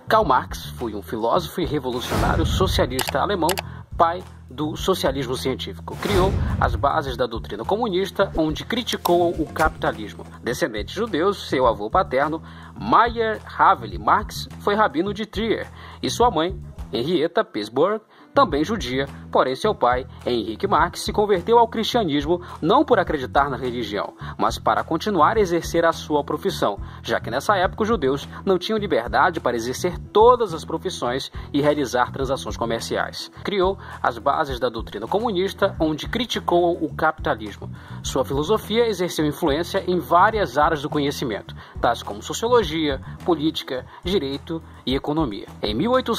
Karl Marx foi um filósofo e revolucionário socialista alemão, pai do socialismo científico. Criou as bases da doutrina comunista, onde criticou o capitalismo. Descendente de judeus, seu avô paterno, Mayer Haveli Marx, foi rabino de Trier, e sua mãe, Henrietta Petersburg, também judia, porém seu pai, Henrique Marx, se converteu ao cristianismo não por acreditar na religião, mas para continuar a exercer a sua profissão, já que nessa época os judeus não tinham liberdade para exercer todas as profissões e realizar transações comerciais. Criou as bases da doutrina comunista, onde criticou o capitalismo. Sua filosofia exerceu influência em várias áreas do conhecimento, tais como sociologia, política, direito e economia. Em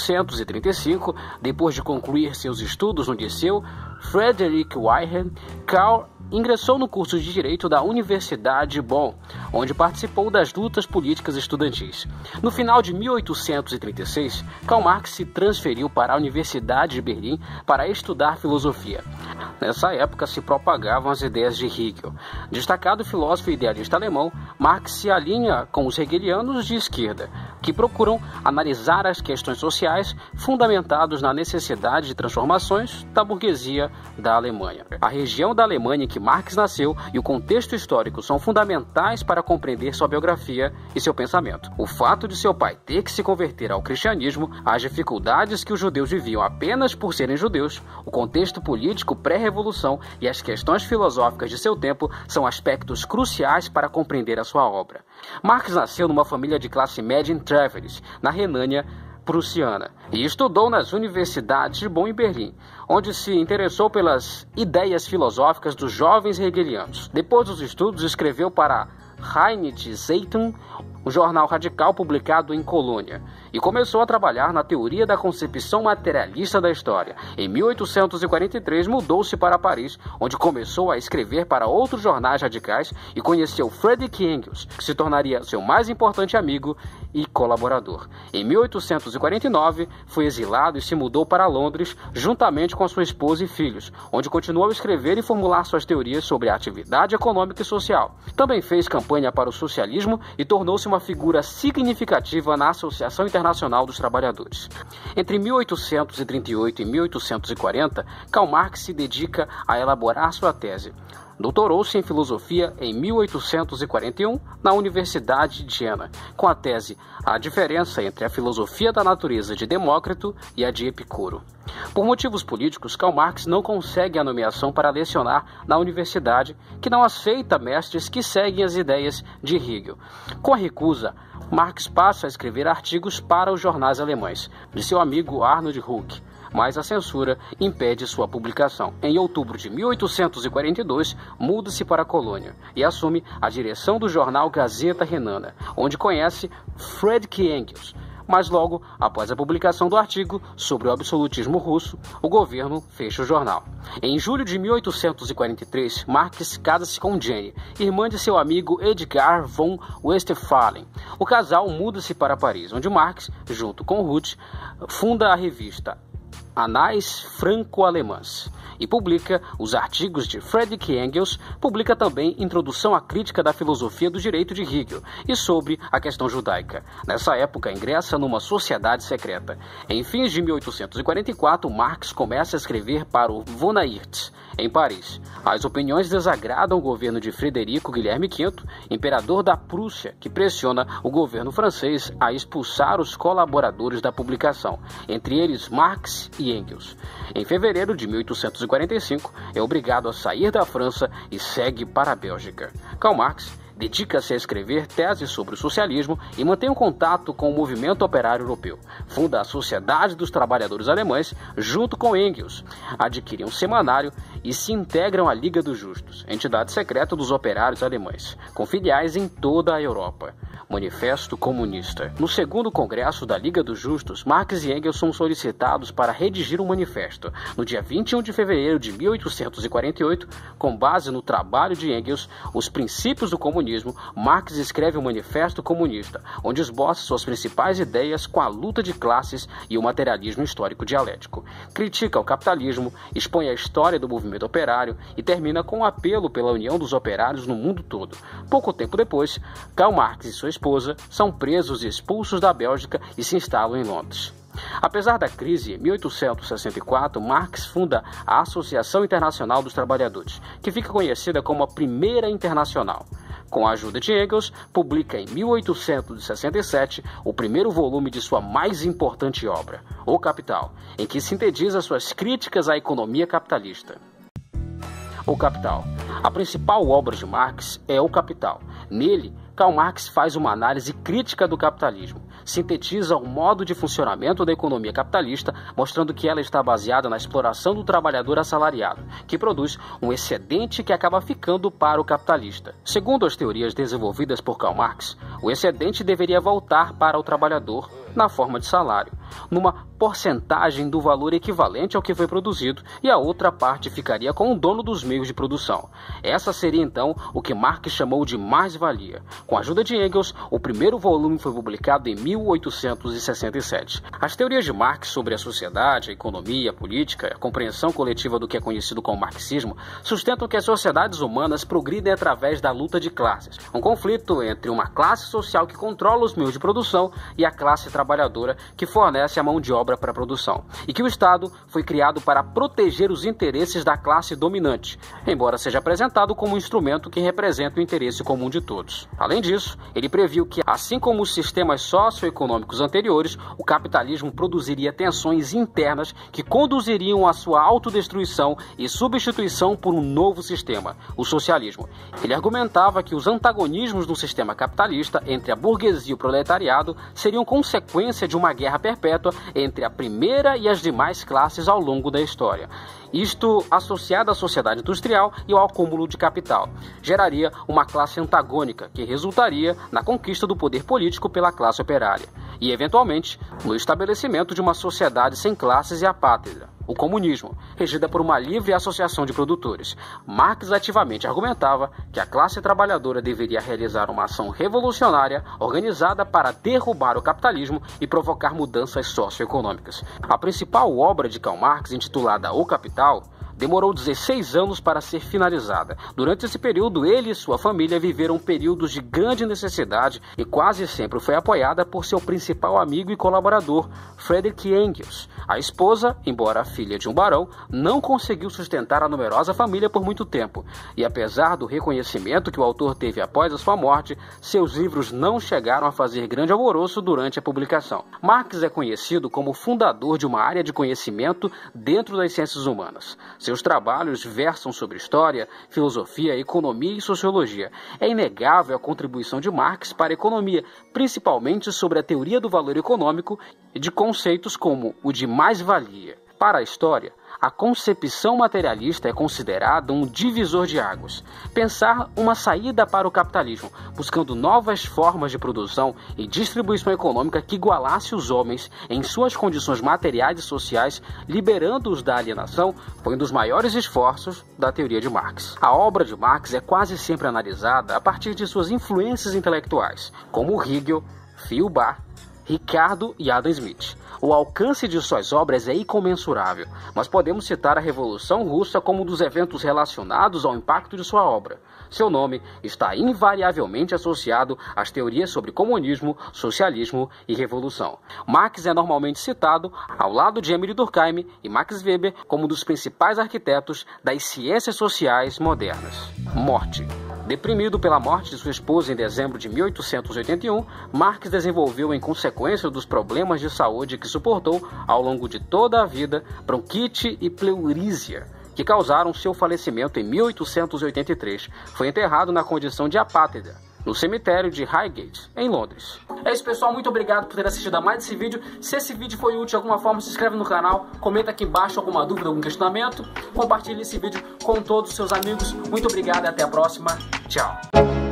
1835, depois de concluir seus estudos no Liceu Friedrich Wilhelm, Karl ingressou no curso de Direito da Universidade de Bonn, onde participou das lutas políticas estudantis. No final de 1836, Karl Marx se transferiu para a Universidade de Berlim para estudar filosofia. Nessa época se propagavam as ideias de Hegel. Destacado filósofo e idealista alemão, Marx se alinha com os hegelianos de esquerda, que procuram analisar as questões sociais fundamentados na necessidade de transformações da burguesia da Alemanha. A região da Alemanha em que Marx nasceu e o contexto histórico são fundamentais para compreender sua biografia e seu pensamento. O fato de seu pai ter que se converter ao cristianismo, as dificuldades que os judeus viviam apenas por serem judeus, o contexto político pré-revolução e as questões filosóficas de seu tempo são aspectos cruciais para compreender a sua obra. Marx nasceu numa família de classe média em Trevels, na Renânia prussiana, e estudou nas universidades de Bonn e Berlim, onde se interessou pelas ideias filosóficas dos jovens hegelianos. Depois dos estudos, escreveu para Rheinische Zeitung, um jornal radical publicado em Colônia, e começou a trabalhar na teoria da concepção materialista da história. Em 1843, mudou-se para Paris, onde começou a escrever para outros jornais radicais e conheceu Friedrich Engels, que se tornaria seu mais importante amigo e colaborador. Em 1849, foi exilado e se mudou para Londres, juntamente com sua esposa e filhos, onde continuou a escrever e formular suas teorias sobre a atividade econômica e social. Também fez campanha para o socialismo e tornou-se uma figura significativa na Associação Internacional dos Trabalhadores. Entre 1838 e 1840, Karl Marx se dedica a elaborar sua tese. Doutorou-se em filosofia em 1841 na Universidade de Jena, com a tese A Diferença entre a Filosofia da Natureza de Demócrito e a de Epicuro. Por motivos políticos, Karl Marx não consegue a nomeação para lecionar na universidade, que não aceita mestres que seguem as ideias de Hegel. Com a recusa, Marx passa a escrever artigos para os jornais alemães, de seu amigo Arnold Huck, mas a censura impede sua publicação. Em outubro de 1842, muda-se para a Colônia e assume a direção do jornal Gazeta Renana, onde conhece Friedrich Engels. Mas logo, após a publicação do artigo sobre o absolutismo russo, o governo fecha o jornal. Em julho de 1843, Marx casa-se com Jenny, irmã de seu amigo Edgar von Westphalen. O casal muda-se para Paris, onde Marx, junto com Ruth, funda a revista Anais Franco-Alemãs e publica os artigos de Friedrich Engels, publica também Introdução à Crítica da Filosofia do Direito de Hegel e sobre a questão judaica. Nessa época, ingressa numa sociedade secreta. Em fins de 1844, Marx começa a escrever para o Von Aert, em Paris. As opiniões desagradam o governo de Frederico Guilherme V, imperador da Prússia, que pressiona o governo francês a expulsar os colaboradores da publicação, entre eles Marx e Engels. Em fevereiro de 1845, é obrigado a sair da França e segue para a Bélgica. Karl Marx dedica-se a escrever teses sobre o socialismo e mantém um contato com o movimento operário europeu. Funda a Sociedade dos Trabalhadores Alemães junto com Engels, adquire um semanário e se integram à Liga dos Justos, entidade secreta dos operários alemães, com filiais em toda a Europa. Manifesto Comunista. No segundo congresso da Liga dos Justos, Marx e Engels são solicitados para redigir um manifesto. No dia 21 de fevereiro de 1848, com base no trabalho de Engels, Os Princípios do Comunismo, Marx escreve o Manifesto Comunista, onde esboça suas principais ideias com a luta de classes e o materialismo histórico dialético. Critica o capitalismo, expõe a história do movimento operário e termina com um apelo pela união dos operários no mundo todo. Pouco tempo depois, Karl Marx e sua sua esposa são presos e expulsos da Bélgica e se instalam em Londres. Apesar da crise, em 1864, Marx funda a Associação Internacional dos Trabalhadores, que fica conhecida como a Primeira Internacional. Com a ajuda de Engels, publica em 1867 o primeiro volume de sua mais importante obra, O Capital, em que sintetiza suas críticas à economia capitalista. O Capital. A principal obra de Marx é O Capital. Nele, Karl Marx faz uma análise crítica do capitalismo, sintetiza o modo de funcionamento da economia capitalista, mostrando que ela está baseada na exploração do trabalhador assalariado, que produz um excedente que acaba ficando para o capitalista. Segundo as teorias desenvolvidas por Karl Marx, o excedente deveria voltar para o trabalhador na forma de salário, numa porcentagem do valor equivalente ao que foi produzido, e a outra parte ficaria com o dono dos meios de produção. Essa seria então o que Marx chamou de mais-valia. Com a ajuda de Engels, o primeiro volume foi publicado em 1867. As teorias de Marx sobre a sociedade, a economia, a política, a compreensão coletiva do que é conhecido como marxismo, sustentam que as sociedades humanas progridem através da luta de classes, um conflito entre uma classe social que controla os meios de produção e a classe trabalhadora que fornece a mão de obra para a produção, e que o Estado foi criado para proteger os interesses da classe dominante, embora seja apresentado como um instrumento que representa o interesse comum de todos. Além disso, ele previu que, assim como os sistemas socioeconômicos anteriores, o capitalismo produziria tensões internas que conduziriam à sua autodestruição e substituição por um novo sistema, o socialismo. Ele argumentava que os antagonismos do sistema capitalista entre a burguesia e o proletariado seriam consequência de uma guerra perpétua entre a primeira e as demais classes ao longo da história. Isto, associado à sociedade industrial e ao acúmulo de capital, geraria uma classe antagônica que resultaria na conquista do poder político pela classe operária e, eventualmente, no estabelecimento de uma sociedade sem classes e apátrida, o comunismo, regida por uma livre associação de produtores. Marx ativamente argumentava que a classe trabalhadora deveria realizar uma ação revolucionária organizada para derrubar o capitalismo e provocar mudanças socioeconômicas. A principal obra de Karl Marx, intitulada O Capital, demorou 16 anos para ser finalizada. Durante esse período, ele e sua família viveram períodos de grande necessidade e quase sempre foi apoiada por seu principal amigo e colaborador, Friedrich Engels. A esposa, embora filha de um barão, não conseguiu sustentar a numerosa família por muito tempo, e apesar do reconhecimento que o autor teve após a sua morte, seus livros não chegaram a fazer grande alvoroço durante a publicação. Marx é conhecido como fundador de uma área de conhecimento dentro das ciências humanas. Seus trabalhos versam sobre história, filosofia, economia e sociologia. É inegável a contribuição de Marx para a economia, principalmente sobre a teoria do valor econômico e de conceitos como o de mais-valia. Para a história, a concepção materialista é considerada um divisor de águas. Pensar uma saída para o capitalismo, buscando novas formas de produção e distribuição econômica que igualasse os homens em suas condições materiais e sociais, liberando-os da alienação, foi um dos maiores esforços da teoria de Marx. A obra de Marx é quase sempre analisada a partir de suas influências intelectuais, como Hegel, Feuerbach, Ricardo e Adam Smith. O alcance de suas obras é incomensurável, mas podemos citar a Revolução Russa como um dos eventos relacionados ao impacto de sua obra. Seu nome está invariavelmente associado às teorias sobre comunismo, socialismo e revolução. Marx é normalmente citado, ao lado de Emile Durkheim e Max Weber, como um dos principais arquitetos das ciências sociais modernas. Morte. Deprimido pela morte de sua esposa em dezembro de 1881, Marx desenvolveu, em consequência dos problemas de saúde que suportou ao longo de toda a vida, bronquite e pleurísia, que causaram seu falecimento em 1883. Foi enterrado na condição de apátrida, no cemitério de Highgate, em Londres. É isso, pessoal. Muito obrigado por ter assistido a mais esse vídeo. Se esse vídeo foi útil de alguma forma, se inscreve no canal, comenta aqui embaixo alguma dúvida, algum questionamento, compartilhe esse vídeo com todos os seus amigos. Muito obrigado e até a próxima. Tchau.